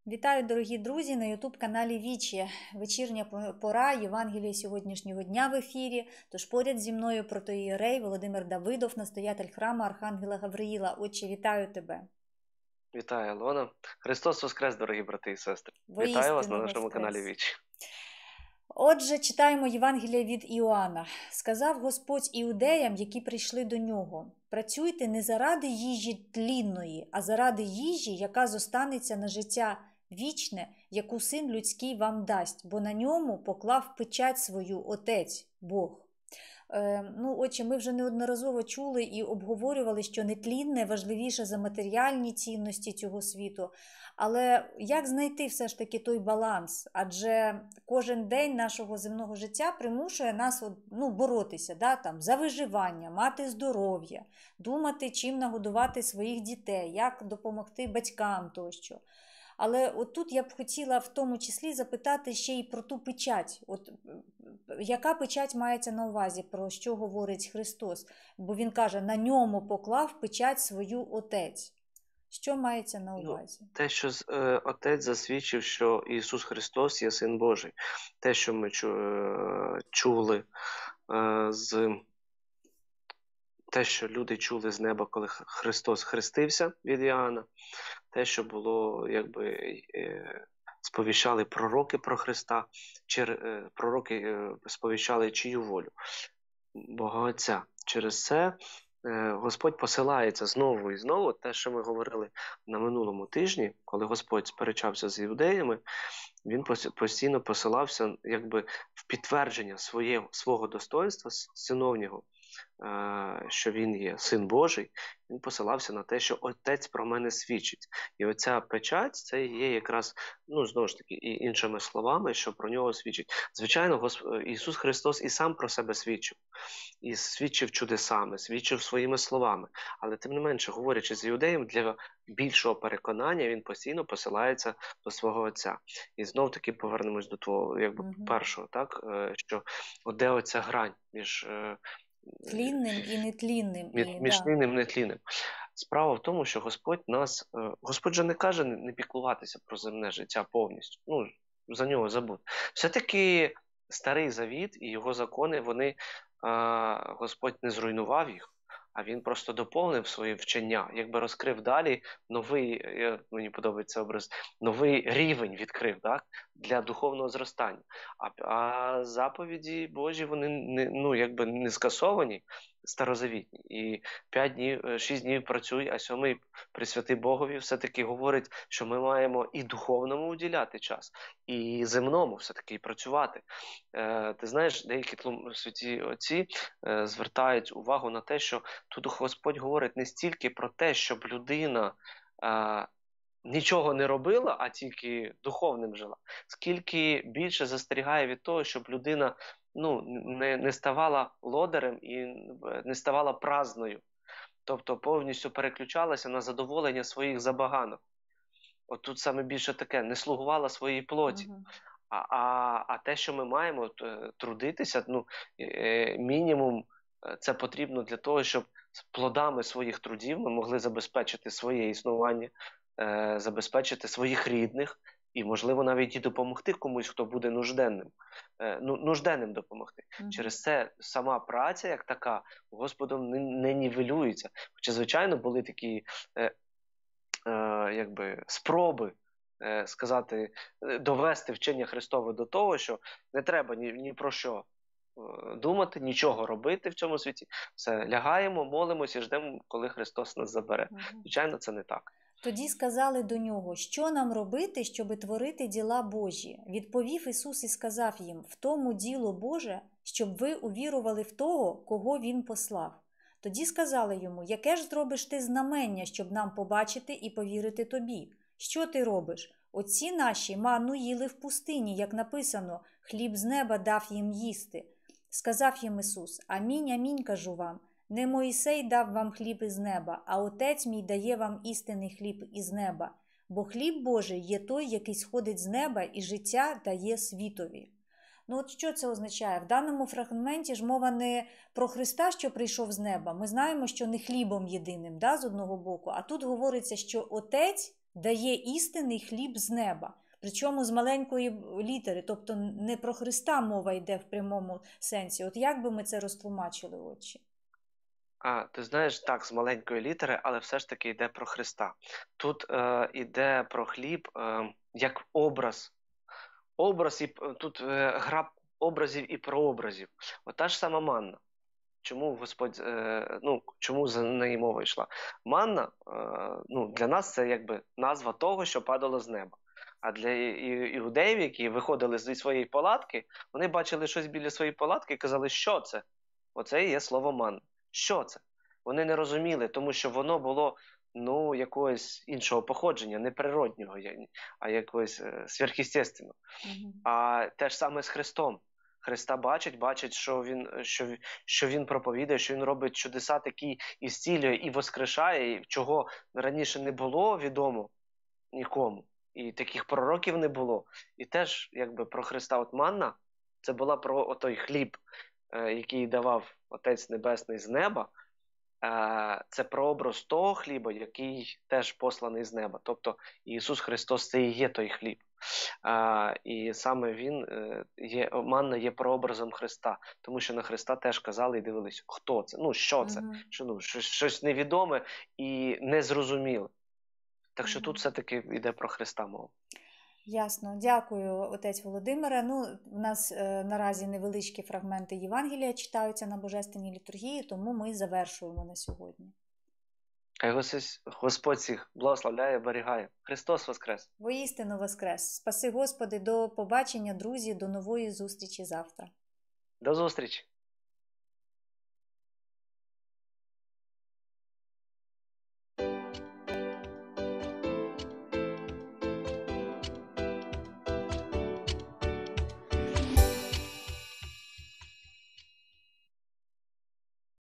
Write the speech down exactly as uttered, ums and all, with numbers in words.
Вітаю, дорогі друзі, на ютуб-каналі Вічі. Вечірня пора, Євангелія сьогоднішнього дня в ефірі. Тож поряд зі мною протоієрей Володимир Давидов, настоятель храму Архангела Гавриїла. Отче, вітаю тебе. Вітаю, Алона. Христос Воскрес, дорогі брати і сестри. Воістину Вітаю вас на нашому Воскрес. каналі Вічі. Отже, читаємо Євангелія від Іоанна. «Сказав Господь іудеям, які прийшли до нього: працюйте не заради їжі тлінної, а заради їжі, яка зостанеться на життя вічне, яку Син людський вам дасть, бо на ньому поклав печать свою Отець, Бог». Е, ну, отче, ми вже неодноразово чули і обговорювали, що нетлінне важливіше за матеріальні цінності цього світу. Але як знайти все ж таки той баланс? Адже кожен день нашого земного життя примушує нас ну, боротися да, там, за виживання, мати здоров'я, думати, чим нагодувати своїх дітей, як допомогти батькам тощо. Але от тут я б хотіла в тому числі запитати ще й про ту печать. От, яка печать мається на увазі, про що говорить Христос? Бо Він каже, на ньому поклав печать свою Отець. Що мається на увазі? Ну, те, що е, Отець засвідчив, що Ісус Христос є Син Божий. Те, що ми чу, е, чули е, з... Те, що люди чули з неба, коли Христос хрестився від Іоанна, те, що було, якби, е, сповіщали пророки про Христа, чи, е, пророки е, сповіщали чию волю? Бога Отця. Через це е, Господь посилається знову і знову, те, що ми говорили на минулому тижні, коли Господь сперечався з іудеями, Він постійно посилався якби, в підтвердження своє, свого достоинства синовнього, що він є Син Божий, він посилався на те, що Отець про мене свідчить. І оця печать, це є якраз, ну, знову ж таки, і іншими словами, що про нього свідчить. Звичайно, Господь, Ісус Христос і сам про себе свідчив. І свідчив чудесами, свідчив своїми словами. Але тим не менше, говорячи з іудеєм, для більшого переконання він постійно посилається до свого Отця. І знов-таки повернемось до того, якби, mm-hmm. першого, так, що от де оця грань між тлінним і нетлінним. Між, і, між да. тлінним і нетлінним. Справа в тому, що Господь нас, Господь же не каже не піклуватися про земне життя повністю. Ну, за нього забудь. Все-таки Старий Завіт і його закони, вони, а, Господь не зруйнував їх, а він просто доповнив свої вчення, якби розкрив далі новий, мені подобається образ, новий рівень відкрив, так, для духовного зростання. А, а заповіді Божі, вони не, ну, якби не скасовані, старозавітні. І п'ять днів, шість днів працюй, а сьомий присвяти Богові, все-таки говорить, що ми маємо і духовному уділяти час, і земному все-таки і працювати. Е, ти знаєш, деякі святі отці е, звертають увагу на те, що тут Господь говорить не стільки про те, щоб людина е, нічого не робила, а тільки духовним жила, скільки більше застерігає від того, щоб людина ну, не, не ставала лодарем і не ставала праздною. Тобто повністю переключалася на задоволення своїх забаганок. От тут саме більше таке, не слугувала своїй плоті. Uh-huh. А, а, а те, що ми маємо трудитися, ну, е, мінімум це потрібно для того, щоб плодами своїх трудів ми могли забезпечити своє існування, е, забезпечити своїх рідних і, можливо, навіть і допомогти комусь, хто буде нужденним. Е, ну, нужденним допомогти. Mm-hmm. Через це сама праця, як така, Господом не, не нівелюється. Хоча, звичайно, були такі е, е, якби, спроби е, сказати, довести вчення Христове до того, що не треба ні, ні про що думати, нічого робити в цьому світі. Все, лягаємо, молимося і ждемо, коли Христос нас забере. Mm-hmm. Звичайно, це не так. Тоді сказали до нього, що нам робити, щоби творити діла Божі? Відповів Ісус і сказав їм, в тому діло Боже, щоб ви увірували в того, кого Він послав. Тоді сказали йому, яке ж зробиш ти знамення, щоб нам побачити і повірити тобі? Що ти робиш? Отці наші манну їли в пустині, як написано, хліб з неба дав їм їсти. Сказав їм Ісус, амінь, амінь, кажу вам, не Моїсей дав вам хліб із неба, а Отець мій дає вам істинний хліб із неба. Бо хліб Божий є той, який сходить з неба і життя дає світові. Ну от що це означає? В даному фрагменті ж мова не про Христа, що прийшов з неба. Ми знаємо, що не хлібом єдиним, да, з одного боку. А тут говориться, що Отець дає істинний хліб з неба. Причому з маленької літери, тобто не про Христа мова йде в прямому сенсі. От як би ми це розтлумачили, отче? А, ти знаєш, так, з маленької літери, але все ж таки йде про Христа. Тут е, йде про хліб е, як образ. Образ і тут е, гра образів і прообразів. Ота ж сама манна. Чому Господь, е, ну, чому за неї мова йшла? Манна, е, ну, для нас це якби назва того, що падало з неба. А для і- іудеїв, які виходили зі своєї палатки, вони бачили щось біля своєї палатки і казали, що це? Оце і є слово манна. Що це? Вони не розуміли, тому що воно було, ну, якогось іншого походження, не природнього, я- а якогось е, сверхъестественного. Мгм. А те ж саме з Христом. Христа бачить, бачить, що він, що, в- що він проповідує, що він робить чудеса такі і зцілює, і воскрешає, і чого раніше не було відомо нікому. І таких пророків не було. І теж, якби про Христа от манна, це була про той хліб, е, який давав Отець Небесний з неба. Е, Це прообраз того хліба, який теж посланий з неба. Тобто Ісус Христос це і є той хліб. А, і саме він е, є, манна є прообразом Христа, тому що на Христа теж казали і дивились, хто це, ну що це, Мгм. що, ну, щось, щось невідоме і незрозуміле. Так що Мгм. тут все-таки йде про Христа мова. Ясно, дякую, отець Володимире. Ну, в нас е, наразі невеличкі фрагменти Євангелія читаються на Божественній літургії, тому ми завершуємо на сьогодні. Хай Господь, Господь всіх благословляє, оберігає. Христос Воскрес! Воістину воскрес! Спаси Господи, до побачення, друзі, до нової зустрічі завтра. До зустрічі!